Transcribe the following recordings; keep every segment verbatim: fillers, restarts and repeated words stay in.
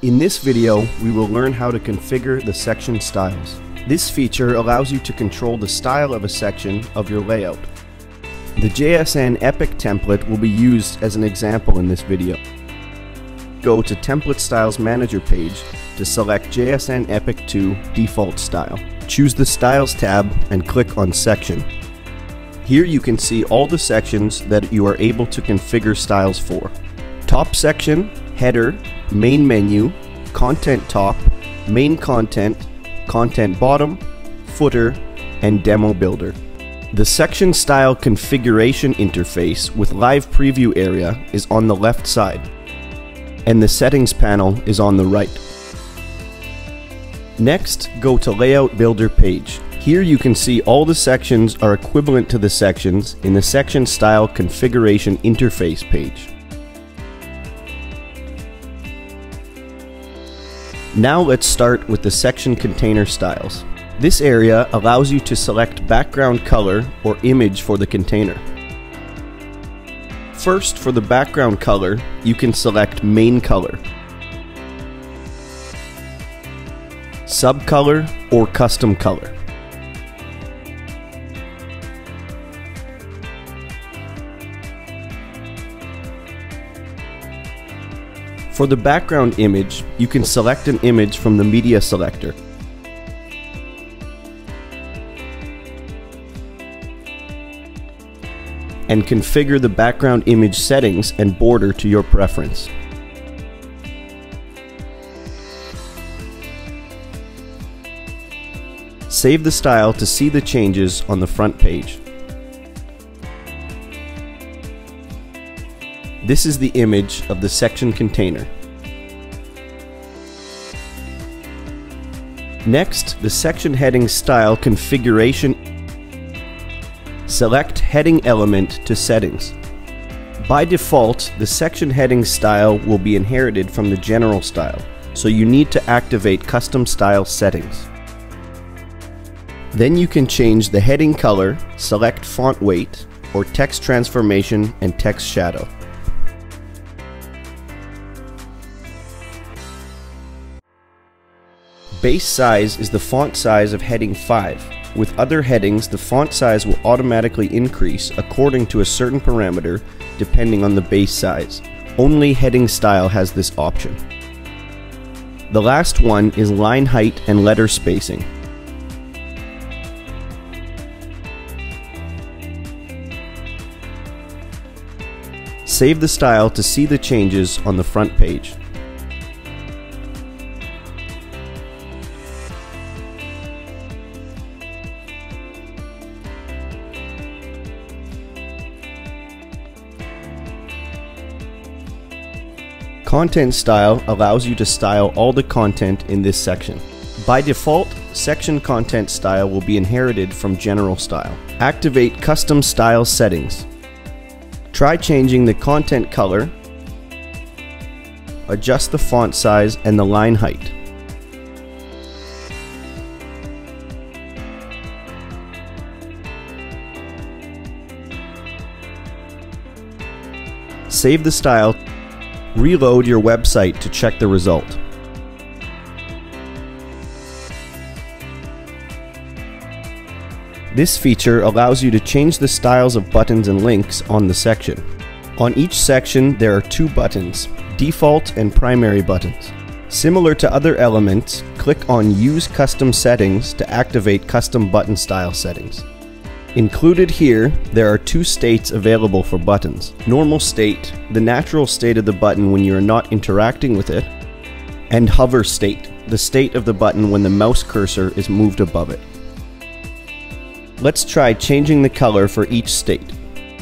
In this video, we will learn how to configure the section styles. This feature allows you to control the style of a section of your layout. The J S N Epic template will be used as an example in this video. Go to Template Styles Manager page to select J S N Epic two Default Style. Choose the Styles tab and click on Section. Here you can see all the sections that you are able to configure styles for. Top section, header, main menu, content top, main content, content bottom, footer, and demo builder. The section style configuration interface with live preview area is on the left side, and the settings panel is on the right. Next, go to Layout Builder page. Here you can see all the sections are equivalent to the sections in the section style configuration interface page. Now let's start with the section container styles. This area allows you to select background color or image for the container. First, for the background color, you can select main color, subcolor, or custom color. For the background image, you can select an image from the media selector. And configure the background image settings and border to your preference. Save the style to see the changes on the front page. This is the image of the section container. Next, the section heading style configuration. Select Heading Element to Settings. By default, the section heading style will be inherited from the general style, so you need to activate Custom Style Settings. Then you can change the heading color, select font weight, or text transformation and text shadow. Base size is the font size of heading five. With other headings, the font size will automatically increase according to a certain parameter depending on the base size. Only heading style has this option. The last one is line height and letter spacing. Save the style to see the changes on the front page. Content style allows you to style all the content in this section. By default, section content style will be inherited from general style. Activate Custom Style Settings. Try changing the content color, adjust the font size and the line height. Save the style. Reload your website to check the result. This feature allows you to change the styles of buttons and links on the section. On each section, there are two buttons, default and primary buttons. Similar to other elements, click on Use Custom Settings to activate custom button style settings. Included here, there are two states available for buttons. Normal state, the natural state of the button when you are not interacting with it, and hover state, the state of the button when the mouse cursor is moved above it. Let's try changing the color for each state.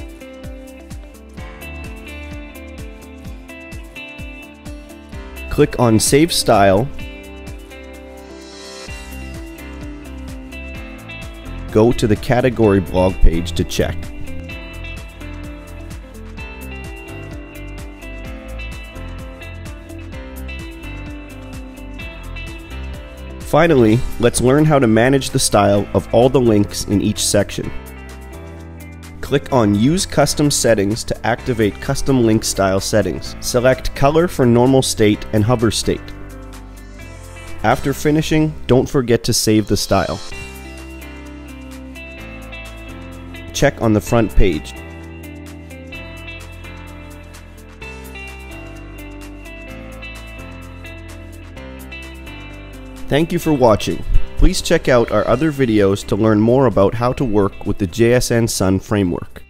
Click on Save Style. Go to the category blog page to check. Finally, let's learn how to manage the style of all the links in each section. Click on Use Custom Settings to activate Custom Link Style Settings. Select Color for normal state and hover state. After finishing, don't forget to save the style. Check on the front page. Thank you for watching. Please check out our other videos to learn more about how to work with the J S N Sun framework.